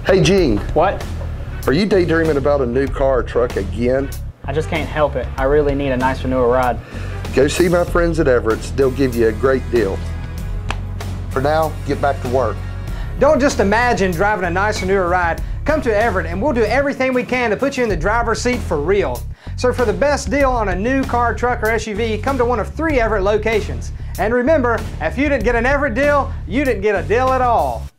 Hey Gene. What? Are you daydreaming about a new car or truck again? I just can't help it. I really need a nicer, newer ride. Go see my friends at Everett's. They'll give you a great deal. For now, get back to work. Don't just imagine driving a nicer, newer ride. Come to Everett and we'll do everything we can to put you in the driver's seat for real. So for the best deal on a new car, truck, or SUV, come to one of 3 Everett locations. And remember, if you didn't get an Everett deal, you didn't get a deal at all.